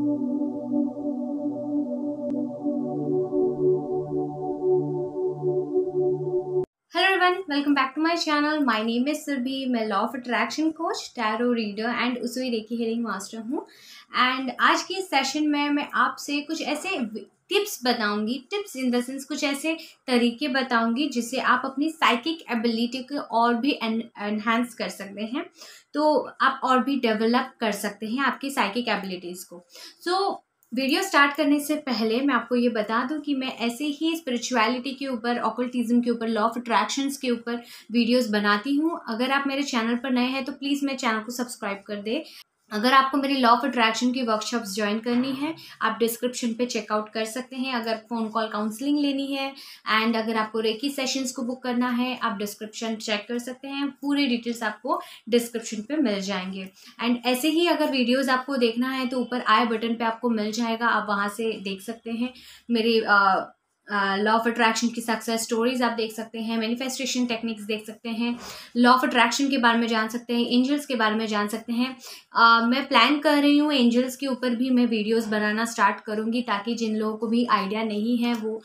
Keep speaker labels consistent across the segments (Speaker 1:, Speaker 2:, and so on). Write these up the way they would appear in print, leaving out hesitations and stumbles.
Speaker 1: Hello everyone, welcome back to my channel. My name is Surabhi. मैं law of attraction coach, tarot reader and Usui reiki healing master हूँ। And आज की इस session में मैं आपसे कुछ ऐसे टिप्स बताऊंगी, टिप्स इन द सेंस कुछ ऐसे तरीके बताऊंगी जिससे आप अपनी साइकिक एबिलिटी को और भी एनहांस कर सकते हैं, तो आप और भी डेवलप कर सकते हैं आपकी साइकिक एबिलिटीज़ को। सो वीडियो स्टार्ट करने से पहले मैं आपको ये बता दूं कि मैं ऐसे ही स्पिरिचुअलिटी के ऊपर, ऑकल्टिज्म के ऊपर, लॉ ऑफ अट्रैक्शंस के ऊपर वीडियोस बनाती हूँ। अगर आप मेरे चैनल पर नए हैं तो प्लीज़ मेरे चैनल को सब्सक्राइब कर दे। अगर आपको मेरी लॉ ऑफ अट्रैक्शन की वर्कशॉप्स ज्वाइन करनी है, आप डिस्क्रिप्शन पे चेकआउट कर सकते हैं। अगर फ़ोन कॉल काउंसलिंग लेनी है एंड अगर आपको रेकी सेशंस को बुक करना है, आप डिस्क्रिप्शन चेक कर सकते हैं। पूरे डिटेल्स आपको डिस्क्रिप्शन पे मिल जाएंगे। एंड ऐसे ही अगर वीडियोस आपको देखना है तो ऊपर आई बटन पे आपको मिल जाएगा, आप वहाँ से देख सकते हैं। मेरी लॉ ऑफ अट्रैक्शन की सक्सेस स्टोरीज आप देख सकते हैं, मैनिफेस्टेशन टेक्निक्स देख सकते हैं, लॉ ऑफ अट्रैक्शन के बारे में जान सकते हैं, एंजल्स के बारे में जान सकते हैं। मैं प्लान कर रही हूँ एंजल्स के ऊपर भी मैं वीडियोस बनाना स्टार्ट करूँगी, ताकि जिन लोगों को भी आइडिया नहीं है वो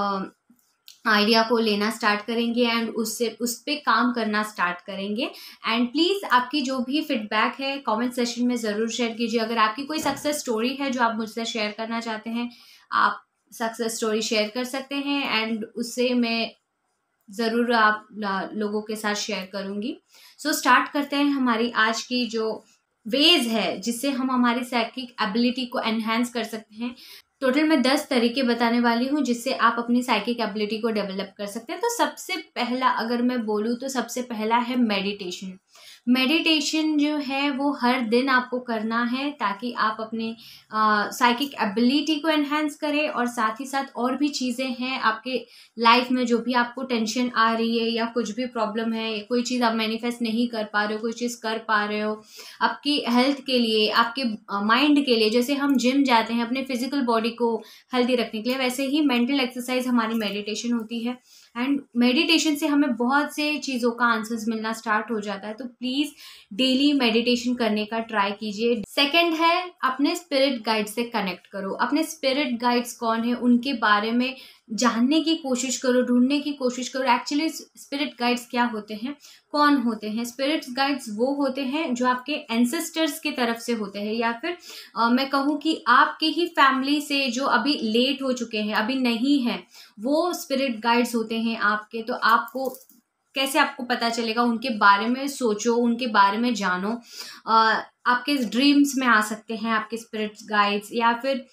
Speaker 1: आइडिया को लेना स्टार्ट करेंगे एंड उससे उस पर काम करना स्टार्ट करेंगे। एंड प्लीज़ आपकी जो भी फीडबैक है कमेंट सेशन में ज़रूर शेयर कीजिए। अगर आपकी कोई सक्सेस स्टोरी है जो आप मुझसे शेयर करना चाहते हैं, आप सक्सेस स्टोरी शेयर कर सकते हैं एंड उससे मैं ज़रूर आप लोगों के साथ शेयर करूँगी। सो स्टार्ट करते हैं हमारी आज की जो वेज है जिससे हम हमारी साइकिक एबिलिटी को एनहांस कर सकते हैं। टोटल मैं 10 तरीके बताने वाली हूँ जिससे आप अपनी साइकिक एबिलिटी को डेवलप कर सकते हैं। तो सबसे पहला अगर मैं बोलूँ तो सबसे पहला है मेडिटेशन। मेडिटेशन जो है वो हर दिन आपको करना है ताकि आप अपने साइकिक एबिलिटी को एनहांस करें, और साथ ही साथ और भी चीज़ें हैं आपके लाइफ में जो भी आपको टेंशन आ रही है या कुछ भी प्रॉब्लम है, कोई चीज़ आप मैनिफेस्ट नहीं कर पा रहे हो, कोई चीज़ कर पा रहे हो आपकी हेल्थ के लिए, आपके माइंड के लिए। जैसे हम जिम जाते हैं अपने फिजिकल बॉडी को हेल्दी रखने के लिए, वैसे ही मेंटल एक्सरसाइज हमारी मेडिटेशन होती है। एंड मेडिटेशन से हमें बहुत से चीज़ों का आंसर्स मिलना स्टार्ट हो जाता है। तो प्लीज़ डेली मेडिटेशन करने का ट्राई कीजिए। सेकंड है, अपने स्पिरिट गाइड से कनेक्ट करो। अपने स्पिरिट गाइड्स कौन है उनके बारे में जानने की कोशिश करो, ढूंढने की कोशिश करो। एक्चुअली स्पिरिट गाइड्स क्या होते हैं, कौन होते हैं? स्पिरिट गाइड्स वो होते हैं जो आपके एंसेस्टर्स की तरफ से होते हैं, या फिर मैं कहूँ कि आपके ही फैमिली से जो अभी लेट हो चुके हैं, अभी नहीं है, वो स्पिरिट गाइड्स होते हैं आपके। तो आपको कैसे आपको पता चलेगा? उनके बारे में सोचो, उनके बारे में जानो। आपके ड्रीम्स में आ सकते हैं आपके स्पिरिट गाइड्स, या फिर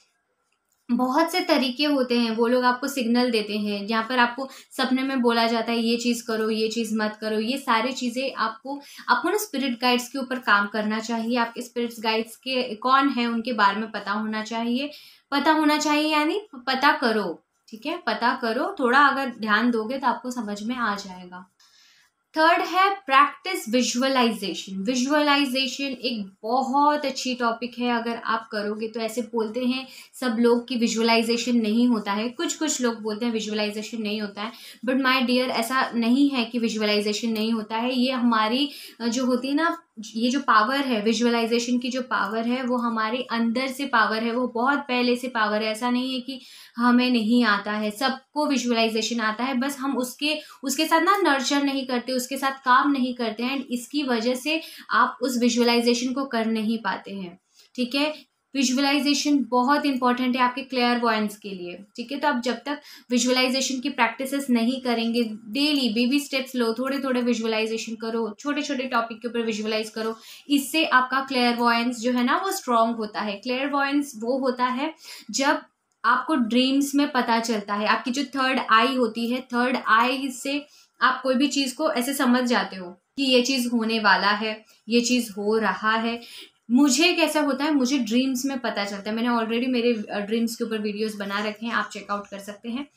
Speaker 1: बहुत से तरीके होते हैं। वो लोग आपको सिग्नल देते हैं जहाँ पर आपको सपने में बोला जाता है ये चीज़ करो, ये चीज़ मत करो। ये सारी चीज़ें आपको ना स्पिरिट गाइड्स के ऊपर काम करना चाहिए। आपके स्पिरिट गाइड्स के कौन है उनके बारे में पता होना चाहिए। पता होना चाहिए यानी पता करो, ठीक है? पता करो, थोड़ा अगर ध्यान दोगे तो आपको समझ में आ जाएगा। थर्ड है प्रैक्टिस विजुअलाइजेशन। विजुअलाइजेशन एक बहुत अच्छी टॉपिक है। अगर आप करोगे तो, ऐसे बोलते हैं सब लोग कि विजुअलाइजेशन नहीं होता है, कुछ लोग बोलते हैं विजुअलाइजेशन नहीं होता है, बट माय डियर ऐसा नहीं है कि विजुअलाइजेशन नहीं होता है। ये हमारी जो होती है ना, ये जो पावर है, विजुअलाइजेशन की जो पावर है वो हमारे अंदर से पावर है, वो बहुत पहले से पावर है। ऐसा नहीं है कि हमें नहीं आता है, सबको विजुअलाइजेशन आता है, बस हम उसके साथ ना नर्चर नहीं करते, उसके साथ काम नहीं करते हैं, एंड इसकी वजह से आप उस विजुअलाइजेशन को कर नहीं पाते हैं, ठीक है? विजुअलाइजेशन बहुत इंपॉर्टेंट है आपके क्लेयरवॉयंस के लिए, ठीक है? तो आप जब तक विजुअलाइजेशन की प्रैक्टिसेस नहीं करेंगे, डेली बेबी स्टेप्स लो, थोड़े थोड़े विजुअलाइजेशन करो, छोटे छोटे टॉपिक के ऊपर विजुअलाइज करो। इससे आपका क्लेयरवॉयंस जो है ना वो स्ट्रांग होता है। क्लेयरवॉयंस वो होता है जब आपको ड्रीम्स में पता चलता है। आपकी जो थर्ड आई होती है, थर्ड आई से आप कोई भी चीज़ को ऐसे समझ जाते हो कि ये चीज़ होने वाला है, ये चीज़ हो रहा है। मुझे कैसा होता है, मुझे ड्रीम्स में पता चलता है। मैंने ऑलरेडी मेरे ड्रीम्स के ऊपर वीडियोस बना रखे हैं, आप चेकआउट कर सकते हैं।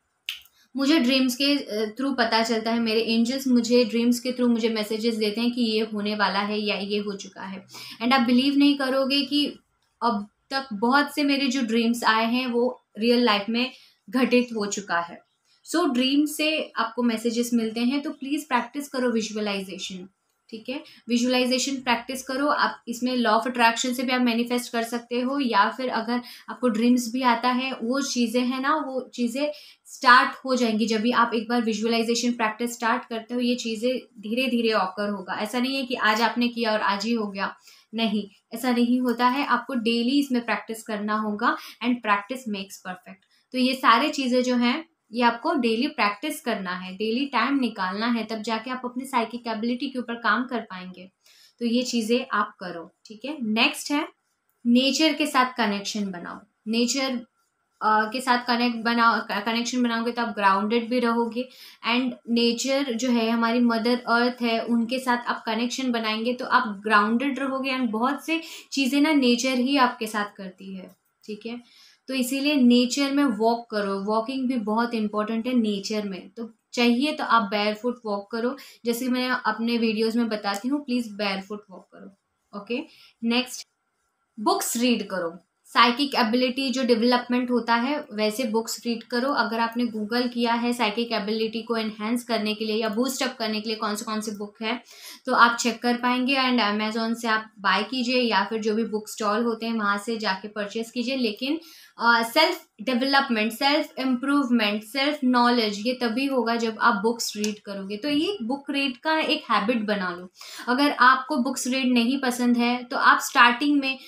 Speaker 1: मुझे ड्रीम्स के थ्रू पता चलता है, मेरे एंजल्स मुझे ड्रीम्स के थ्रू मुझे मैसेजेस देते हैं कि ये होने वाला है या ये हो चुका है। एंड आप बिलीव नहीं करोगे कि अब तक बहुत से मेरे जो ड्रीम्स आए हैं वो रियल लाइफ में घटित हो चुका है। सो ड्रीम से आपको मैसेजेस मिलते हैं, तो प्लीज़ प्रैक्टिस करो विजुअलाइजेशन। ठीक है। विजुअलाइजेशन प्रैक्टिस करो। आप इसमें लॉ ऑफ अट्रैक्शन से भी आप मैनिफेस्ट कर सकते हो, या फिर अगर आपको ड्रीम्स भी आता है, वो चीज़ें हैं ना, वो चीज़ें स्टार्ट हो जाएंगी जब भी आप एक बार विजुअलाइजेशन प्रैक्टिस स्टार्ट करते हो। ये चीज़ें धीरे धीरे ऑकर होगा। ऐसा नहीं है कि आज आपने किया और आज ही हो गया, नहीं, ऐसा नहीं होता है। आपको डेली इसमें प्रैक्टिस करना होगा, एंड प्रैक्टिस मेक्स परफेक्ट। तो ये सारे चीज़ें जो हैं, ये आपको डेली प्रैक्टिस करना है, डेली टाइम निकालना है, तब जाके आप अपनी साइकिक एबिलिटी के ऊपर काम कर पाएंगे। तो ये चीज़ें आप करो, ठीक है। नेक्स्ट है, नेचर के साथ कनेक्शन बनाओ। नेचर के साथ कनेक्शन बनाओगे तो आप ग्राउंडेड भी रहोगे, एंड नेचर जो है, हमारी मदर अर्थ है, उनके साथ आप कनेक्शन बनाएंगे तो आप ग्राउंडेड रहोगे। एंड बहुत से चीज़ें ना नेचर ही आपके साथ करती है, ठीक है। तो इसीलिए नेचर में वॉक करो। वॉकिंग भी बहुत इंपॉर्टेंट है नेचर में। तो चाहिए तो आप बैरफुट वॉक करो, जैसे मैं अपने वीडियोस में बताती हूँ, प्लीज़ बैरफुट वॉक करो, ओके। नेक्स्ट, बुक्स रीड करो। साइकिक एबिलिटी जो डेवलपमेंट होता है, वैसे बुक्स रीड करो। अगर आपने गूगल किया है साइकिक एबिलिटी को एनहेंस करने के लिए या बूस्ट अप करने के लिए कौन से बुक है, तो आप चेक कर पाएंगे। एंड अमेजोन से आप बाय कीजिए, या फिर जो भी बुक स्टॉल होते हैं वहाँ से जाके परचेस कीजिए। लेकिन self development, self improvement, self knowledge ये तभी होगा जब आप बुक्स रीड करोगे। तो ये बुक रीड का एक हैबिट बना लो। अगर आपको बुक्स रीड नहीं पसंद है तो आप स्टार्टिंग में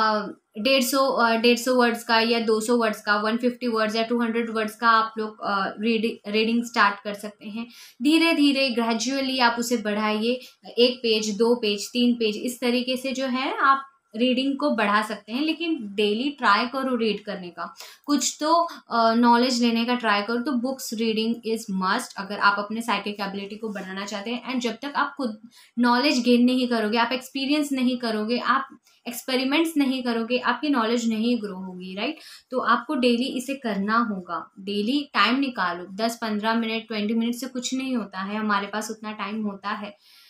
Speaker 1: 150 वर्ड्स का या 200 वर्ड्स का, 150 वर्ड्स या 200 वर्ड्स का आप लोग रीडिंग स्टार्ट कर सकते हैं। धीरे धीरे ग्रेजुअली आप उसे बढ़ाइए, 1 पेज, 2 पेज, 3 पेज, इस तरीके से जो है आप रीडिंग को बढ़ा सकते हैं। लेकिन डेली ट्राई करो रीड करने का, कुछ तो नॉलेज लेने का ट्राई करो। तो बुक्स रीडिंग इज मस्ट अगर आप अपने साइकिक एबिलिटी को बढ़ाना चाहते हैं। एंड जब तक आप खुद नॉलेज गेन नहीं करोगे, आप एक्सपीरियंस नहीं करोगे, आप एक्सपेरिमेंट्स नहीं करोगे, आपकी नॉलेज नहीं ग्रो होगी, राइट। तो आपको डेली इसे करना होगा। डेली टाइम निकालो, 10-15 मिनट, 20 मिनट से कुछ नहीं होता है, हमारे पास उतना टाइम होता है।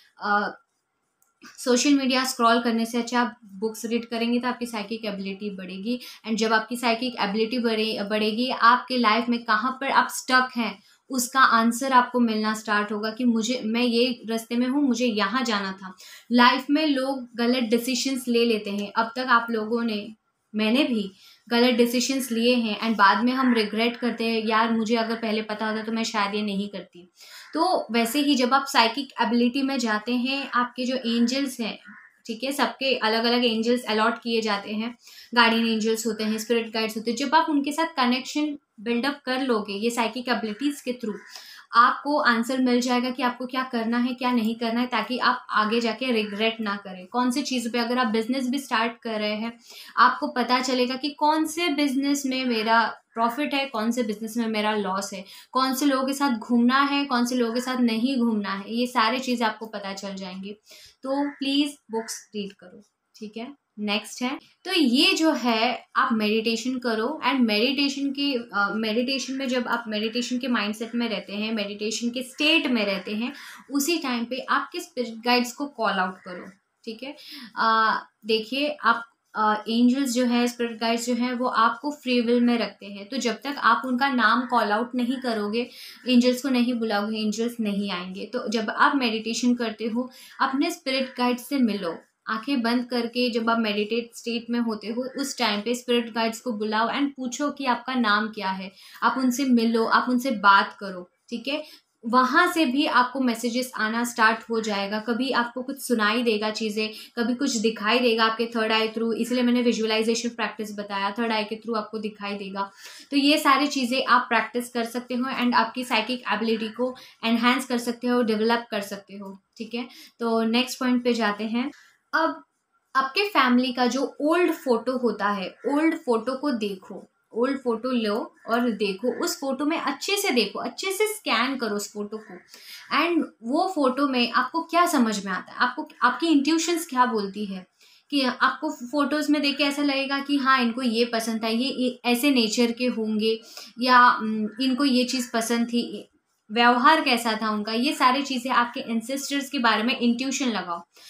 Speaker 1: सोशल मीडिया स्क्रॉल करने से अच्छा आप बुक्स रीड करेंगे तो आपकी साइकिक एबिलिटी बढ़ेगी। एंड जब आपकी साइकिक एबिलिटी बढ़ेगी, आपके लाइफ में कहाँ पर आप स्टक हैं उसका आंसर आपको मिलना स्टार्ट होगा कि मैं ये रास्ते में हूँ, मुझे यहाँ जाना था। लाइफ में लोग गलत डिसीजंस ले लेते हैं। अब तक आप लोगों ने, मैंने भी गलत डिसीजंस लिए हैं, एंड बाद में हम रिग्रेट करते हैं, यार मुझे अगर पहले पता होता तो मैं शायद ये नहीं करती। तो वैसे ही जब आप साइकिक एबिलिटी में जाते हैं, आपके जो एंजल्स हैं, ठीक है, सबके अलग अलग एंजल्स अलॉट किए जाते हैं, गार्डियन एंजल्स होते हैं, स्पिरिट गाइड्स होते हैं। जब आप उनके साथ कनेक्शन बिल्डअप कर लोगे ये साइकिक एबिलिटीज़ के थ्रू, आपको आंसर मिल जाएगा कि आपको क्या करना है, क्या नहीं करना है, ताकि आप आगे जाके रिग्रेट ना करें। कौन सी चीज़ पे, अगर आप बिजनेस भी स्टार्ट कर रहे हैं, आपको पता चलेगा कि कौन से बिजनेस में मेरा प्रॉफिट है, कौन से बिजनेस में मेरा लॉस है, कौन से लोगों के साथ घूमना है, कौन से लोगों के साथ नहीं घूमना है, ये सारी चीज़ें आपको पता चल जाएंगी। तो प्लीज़ बुक्स रीड करो, ठीक है। नेक्स्ट है, तो ये जो है आप मेडिटेशन करो। एंड मेडिटेशन में जब आप मेडिटेशन के माइंडसेट में रहते हैं, मेडिटेशन के स्टेट में रहते हैं, उसी टाइम पे आपके स्पिरिट गाइड्स को कॉल आउट करो, ठीक है। देखिए, आप एंजल्स जो है, स्पिरिट गाइड्स जो हैं, वो आपको फ्री विल में रखते हैं। तो जब तक आप उनका नाम कॉल आउट नहीं करोगे, एंजल्स को नहीं बुलाओगे, एंजल्स नहीं आएंगे। तो जब आप मेडिटेशन करते हो, अपने स्पिरिट गाइड से मिलो, आंखें बंद करके जब आप मेडिटेट स्टेट में होते हो, उस टाइम पे स्पिरिट गाइड्स को बुलाओ एंड पूछो कि आपका नाम क्या है। आप उनसे मिलो, आप उनसे बात करो, ठीक है। वहाँ से भी आपको मैसेजेस आना स्टार्ट हो जाएगा। कभी आपको कुछ सुनाई देगा चीज़ें, कभी कुछ दिखाई देगा आपके थर्ड आई थ्रू, इसलिए मैंने विजुअलाइजेशन प्रैक्टिस बताया, थर्ड आई के थ्रू आपको दिखाई देगा। तो ये सारी चीज़ें आप प्रैक्टिस कर सकते हो एंड आपकी साइकिक एबिलिटी को एनहांस कर सकते हो, डेवलप कर सकते हो, ठीक है। तो नेक्स्ट पॉइंट पे जाते हैं। अब आपके फैमिली का जो ओल्ड फोटो होता है, ओल्ड फोटो को देखो, ओल्ड फोटो लो और देखो, उस फोटो में अच्छे से देखो, अच्छे से स्कैन करो उस फोटो को। एंड वो फोटो में आपको क्या समझ में आता है, आपको आपकी इंट्यूशंस क्या बोलती है, कि आपको फोटोज़ में देख के ऐसा लगेगा कि हाँ इनको ये पसंद था, ये ऐसे नेचर के होंगे, या इनको ये चीज़ पसंद थी, व्यवहार कैसा था उनका, ये सारी चीज़ें आपके एंसेस्टर्स के बारे में इंट्यूशन लगाओ।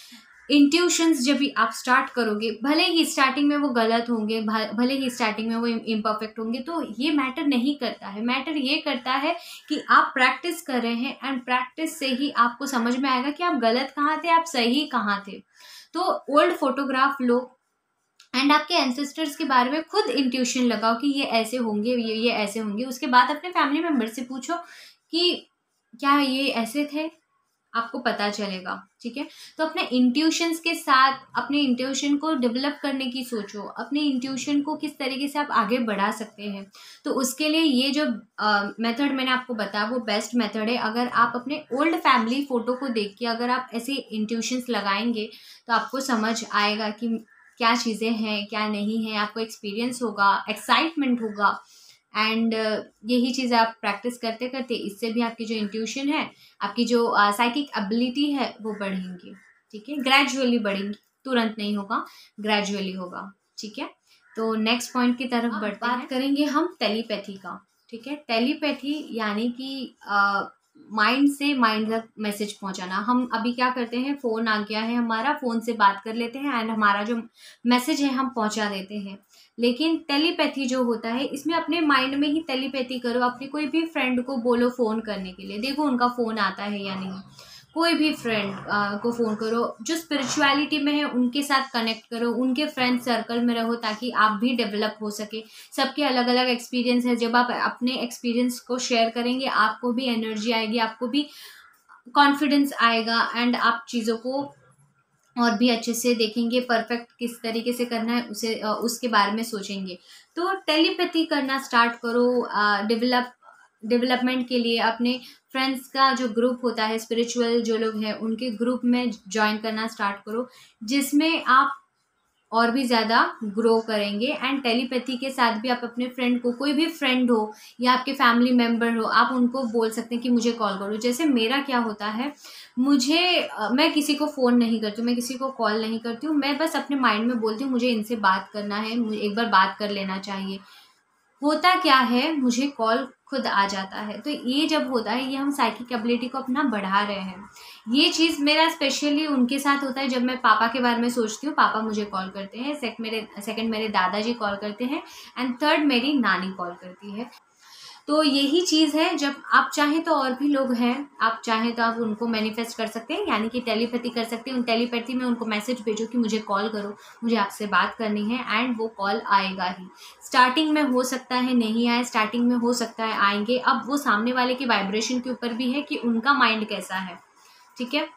Speaker 1: इंट्यूशंस जब भी आप स्टार्ट करोगे, भले ही स्टार्टिंग में वो गलत होंगे, भले ही स्टार्टिंग में वो इम्परफेक्ट होंगे, तो ये मैटर नहीं करता है। मैटर ये करता है कि आप प्रैक्टिस कर रहे हैं, एंड प्रैक्टिस से ही आपको समझ में आएगा कि आप गलत कहाँ थे, आप सही कहाँ थे। तो ओल्ड फोटोग्राफ लो एंड आपके एंसेस्टर्स के बारे में खुद इंट्यूशन लगाओ कि ये ऐसे होंगे, ये ऐसे होंगे। उसके बाद अपने फैमिली मेम्बर से पूछो कि क्या ये ऐसे थे, आपको पता चलेगा। ठीक है, तो अपने इंट्यूशंस के साथ अपने इंट्यूशन को डेवलप करने की सोचो, अपने इंट्यूशन को किस तरीके से आप आगे बढ़ा सकते हैं। तो उसके लिए ये जो मेथड मैंने आपको बताया वो बेस्ट मेथड है। अगर आप अपने ओल्ड फैमिली फ़ोटो को देख के अगर आप ऐसे इंट्यूशंस लगाएंगे तो आपको समझ आएगा कि क्या चीज़ें हैं, क्या नहीं है। आपको एक्सपीरियंस होगा, एक्साइटमेंट होगा, एंड यही चीज़ आप प्रैक्टिस करते करते इससे भी आपकी जो इंट्यूशन है, आपकी जो साइकिक एबिलिटी है वो बढ़ेंगी। ठीक है, ग्रेजुअली बढ़ेंगी, तुरंत नहीं होगा, ग्रेजुअली होगा। ठीक है, तो नेक्स्ट पॉइंट की तरफ बढ़ते हैं। बात करेंगे हम टेलीपैथी का। ठीक है, टेलीपैथी यानी कि माइंड से माइंड तक मैसेज पहुंचाना। हम अभी क्या करते हैं, फ़ोन आ गया है हमारा, फ़ोन से बात कर लेते हैं एंड हमारा जो मैसेज है हम पहुंचा देते हैं। लेकिन टेलीपैथी जो होता है, इसमें अपने माइंड में ही टेलीपैथी करो। अपने कोई भी फ्रेंड को बोलो फ़ोन करने के लिए, देखो उनका फ़ोन आता है या नहीं। कोई भी फ्रेंड को फ़ोन करो जो स्पिरिचुअलिटी में है, उनके साथ कनेक्ट करो, उनके फ्रेंड सर्कल में रहो ताकि आप भी डेवलप हो सके। सबके अलग अलग एक्सपीरियंस है, जब आप अपने एक्सपीरियंस को शेयर करेंगे आपको भी एनर्जी आएगी, आपको भी कॉन्फिडेंस आएगा, एंड आप चीज़ों को और भी अच्छे से देखेंगे, परफेक्ट किस तरीके से करना है उसे उसके बारे में सोचेंगे। तो टेलीपैथी करना स्टार्ट करो। डेवलपमेंट के लिए अपने फ्रेंड्स का जो ग्रुप होता है, स्पिरिचुअल जो लोग हैं उनके ग्रुप में ज्वाइन करना स्टार्ट करो, जिसमें आप और भी ज़्यादा ग्रो करेंगे। एंड टेलीपैथी के साथ भी आप अपने फ्रेंड को, कोई भी फ्रेंड हो या आपके फैमिली मेम्बर हो, आप उनको बोल सकते हैं कि मुझे कॉल करो। जैसे मेरा क्या होता है, मैं किसी को फ़ोन नहीं करती हूँ, मैं किसी को कॉल नहीं करती हूँ, मैं बस अपने माइंड में बोलती हूँ मुझे इनसे बात करना है, मुझे एक बार बात कर लेना चाहिए। होता क्या है, मुझे कॉल खुद आ जाता है। तो ये जब होता है, ये हम साइकिक एबिलिटी को अपना बढ़ा रहे हैं। ये चीज़ मेरा स्पेशली उनके साथ होता है जब मैं पापा के बारे में सोचती हूँ, पापा मुझे कॉल करते हैं, सेकंड मेरे दादाजी कॉल करते हैं, एंड थर्ड मेरी नानी कॉल करती है। तो यही चीज़ है, जब आप चाहें तो और भी लोग हैं, आप चाहें तो आप उनको मैनिफेस्ट कर सकते हैं, यानी कि टेलीपैथी कर सकते हैं। उन टेलीपैथी में उनको मैसेज भेजो कि मुझे कॉल करो, मुझे आपसे बात करनी है, एंड वो कॉल आएगा ही। स्टार्टिंग में हो सकता है नहीं आए, स्टार्टिंग में हो सकता है आएंगे। अब वो सामने वाले की वाइब्रेशन के ऊपर भी है कि उनका माइंड कैसा है। ठीक है,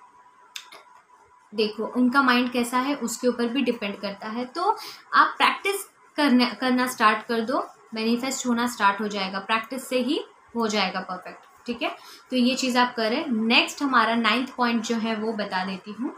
Speaker 1: देखो उनका माइंड कैसा है उसके ऊपर भी डिपेंड करता है। तो आप प्रैक्टिस करना स्टार्ट कर दो, मैनिफेस्ट होना स्टार्ट हो जाएगा, प्रैक्टिस से ही हो जाएगा परफेक्ट। ठीक है, तो ये चीज़ आप करें। नेक्स्ट हमारा 9th पॉइंट जो है वो बता देती हूँ।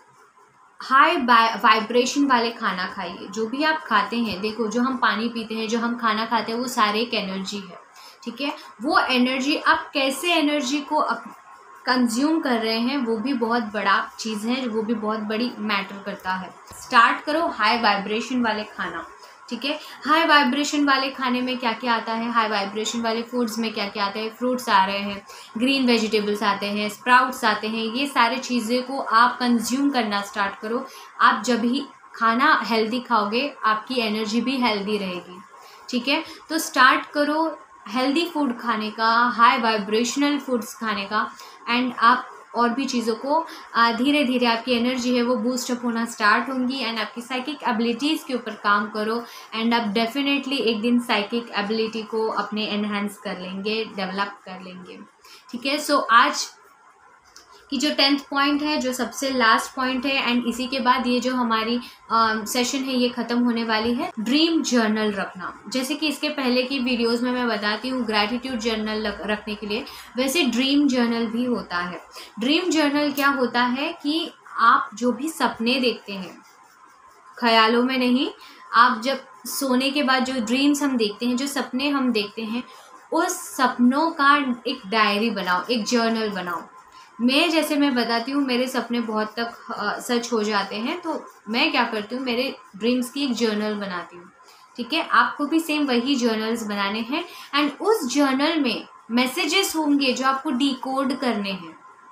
Speaker 1: हाई वाइब्रेशन वाले खाना खाइए। जो भी आप खाते हैं, देखो जो हम पानी पीते हैं, जो हम खाना खाते हैं, वो सारे एक एनर्जी है। ठीक है, वो एनर्जी आप कैसे एनर्जी को कंज्यूम कर रहे हैं वो भी बहुत बड़ा चीज़ है, वो भी बहुत बड़ी मैटर करता है। स्टार्ट करो हाई वाइब्रेशन वाले खाना। ठीक है, हाई वाइब्रेशन वाले खाने में क्या क्या आता है, हाई वाइब्रेशन वाले फूड्स में क्या क्या आता है। फ्रूट्स आ रहे हैं, ग्रीन वेजिटेबल्स आते हैं, स्प्राउट्स आते हैं, ये सारी चीज़ें को आप कंज्यूम करना स्टार्ट करो। आप जब भी खाना हेल्दी खाओगे आपकी एनर्जी भी हेल्दी रहेगी। ठीक है, तो स्टार्ट करो हेल्दी फूड खाने का, हाई वाइब्रेशनल फूड्स खाने का, एंड आप और भी चीज़ों को धीरे धीरे आपकी एनर्जी है वो बूस्ट अप होना स्टार्ट होंगी, एंड आपकी साइकिक एबिलिटीज़ के ऊपर काम करो, एंड आप डेफिनेटली एक दिन साइकिक एबिलिटी को अपने एनहांस कर लेंगे, डेवलप कर लेंगे। ठीक है, सो आज कि जो 10th पॉइंट है, जो सबसे लास्ट पॉइंट है, एंड इसी के बाद ये जो हमारी सेशन है ये ख़त्म होने वाली है, ड्रीम जर्नल रखना। जैसे कि इसके पहले की वीडियोस में मैं बताती हूँ ग्रैटिट्यूड जर्नल रखने के लिए, वैसे ड्रीम जर्नल भी होता है। ड्रीम जर्नल क्या होता है कि आप जो भी सपने देखते हैं, ख्यालों में नहीं, आप जब सोने के बाद जो ड्रीम्स हम देखते हैं, जो सपने हम देखते हैं, उस सपनों का एक डायरी बनाओ, एक जर्नल बनाओ। मैं बताती हूँ, मेरे सपने बहुत तक सच हो जाते हैं, तो मैं क्या करती हूँ, मेरे ड्रीम्स की एक जर्नल बनाती हूँ। ठीक है, आपको भी सेम वही जर्नल्स बनाने हैं, एंड उस जर्नल में मैसेजेस होंगे जो आपको डिकोड करने हैं।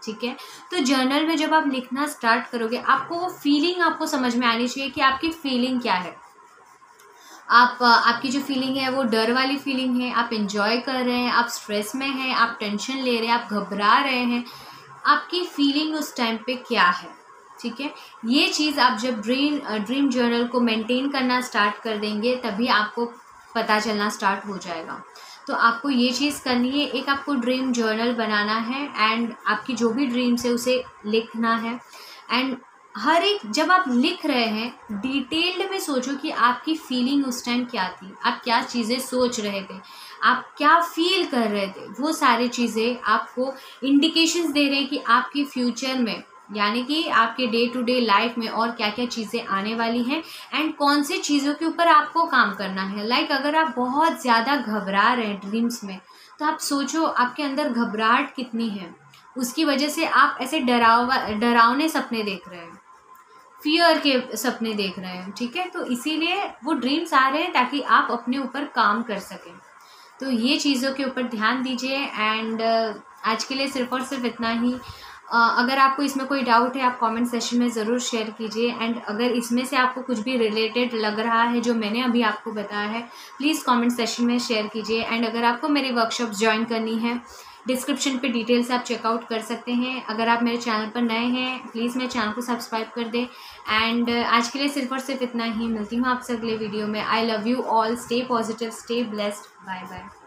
Speaker 1: ठीक है। तो जर्नल में जब आप लिखना स्टार्ट करोगे, आपको वो फीलिंग आपको समझ में आनी चाहिए कि आपकी फीलिंग क्या है। आपकी जो फीलिंग है वो डर वाली फीलिंग है, आप इंजॉय कर रहे हैं, आप स्ट्रेस में हैं, आप टेंशन ले रहे हैं, आप घबरा रहे हैं, आपकी फीलिंग उस टाइम पे क्या है, ठीक है। ये चीज़ आप जब ड्रीम जर्नल को मेंटेन करना स्टार्ट कर देंगे तभी आपको पता चलना स्टार्ट हो जाएगा। तो आपको ये चीज़ करनी है, एक आपको ड्रीम जर्नल बनाना है एंड आपकी जो भी ड्रीम्स है उसे लिखना है। एंड हर एक जब आप लिख रहे हैं डिटेल्ड में सोचो कि आपकी फीलिंग उस टाइम क्या थी, आप क्या चीज़ें सोच रहे थे, आप क्या फील कर रहे थे। वो सारी चीज़ें आपको इंडिकेशंस दे रहे हैं कि आपकी फ्यूचर में, यानी कि आपके डे टू डे लाइफ में और क्या क्या चीज़ें आने वाली हैं एंड कौन सी चीज़ों के ऊपर आपको काम करना है। लाइक अगर आप बहुत ज़्यादा घबरा रहे हैं ड्रीम्स में, तो आप सोचो आपके अंदर घबराहट कितनी है, उसकी वजह से आप ऐसे डरावने सपने देख रहे हैं, फियर के सपने देख रहे हैं, ठीक है। तो इसीलिए वो ड्रीम्स आ रहे हैं ताकि आप अपने ऊपर काम कर सकें। तो ये चीज़ों के ऊपर ध्यान दीजिए। एंड आज के लिए सिर्फ और सिर्फ इतना ही। अगर आपको इसमें कोई डाउट है आप कमेंट सेशन में ज़रूर शेयर कीजिए। एंड अगर इसमें से आपको कुछ भी रिलेटेड लग रहा है जो मैंने अभी आपको बताया है, प्लीज़ कमेंट सेशन में शेयर कीजिए। एंड अगर आपको मेरी वर्कशॉप ज्वाइन करनी है, डिस्क्रिप्शन पे डिटेल्स आप चेकआउट कर सकते हैं। अगर आप मेरे चैनल पर नए हैं प्लीज़ मेरे चैनल को सब्सक्राइब कर दें। एंड आज के लिए सिर्फ और सिर्फ इतना ही। मिलती हूँ आपसे अगले वीडियो में। I love you all, stay positive, stay blessed, bye bye.